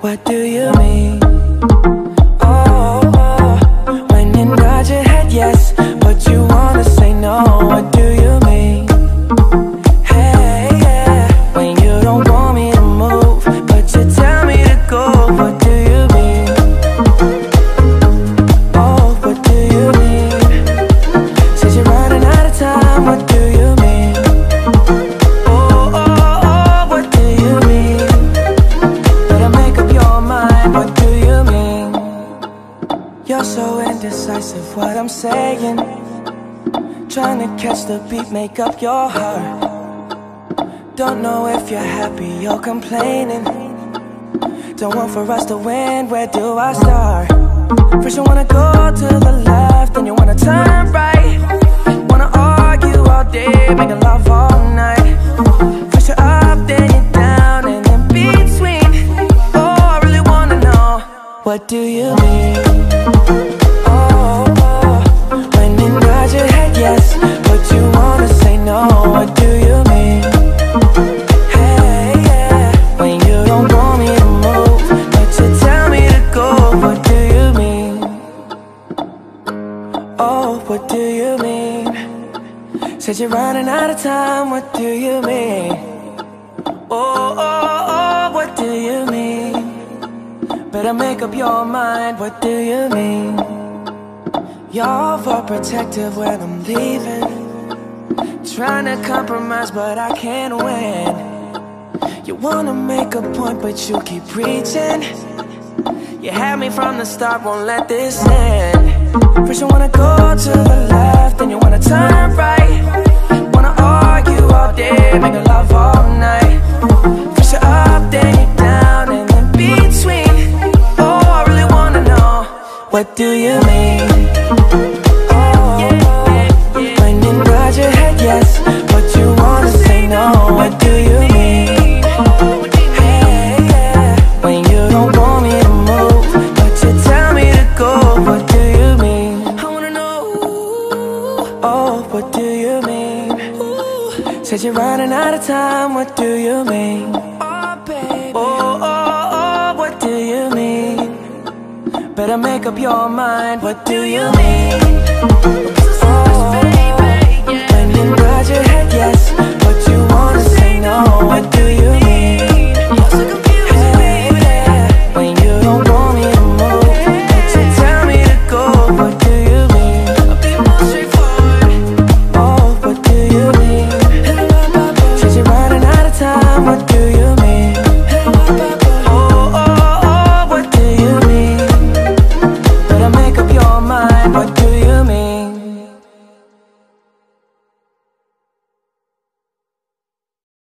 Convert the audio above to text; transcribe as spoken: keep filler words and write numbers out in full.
What do you mean? Oh, oh, when you nod your head yes, but you wanna say no. What do you mean? Hey, yeah, when you don't want me to move, but you tell me to go. What do you mean? Oh, what do you mean? Said you're running out of time. What do you mean? Oh, oh, oh, what do you mean? Better make up your mind. What do you mean? You're so indecisive, what I'm saying. Trying to catch the beat, make up your heart. Don't know if you're happy or complaining. Don't want for us to win, where do I start? First you wanna go to the left, then you wanna turn right. Wanna argue all day, making love all night. First you're up, then you're down, and in between. Oh, I really wanna know, what do you mean? Oh, oh, when you nod your head yes, but you wanna say no. What do you mean? Hey, yeah, when you don't want me to move, but you tell me to go. What do you mean? Oh, what do you mean? Said you're running out of time. What do you mean? Oh, oh, oh, what do you mean? Better make up your mind. What do you mean? You're overprotective when I'm leaving. Trying to compromise but I can't win. You wanna make a point but you keep preaching. You had me from the start, won't let this end. First you wanna go to the left, then you wanna turn right. Wanna argue all day, making love all night. First you're up, then you're down, and in between. Oh, I really wanna know, what do you mean? Oh, when you nod your head yes, but you wanna say no. What do you mean? Hey, yeah, when you don't want me to move, but you tell me to go. What do you mean? I wanna know. Oh, what do you mean? Said you're running out of time. What do you mean? Oh, baby. Oh, oh, oh, what do you mean? Better make up your mind. What do you mean? Oh, when you nod your head yes, but you wanna say no. What do you mean? Hey, yeah, when you don't want me to move, but you tell me to go. What do you mean? Oh, what do you mean? Said you're running out of time. What do you mean? Oh, oh, oh, what do you mean? Better make up your mind. What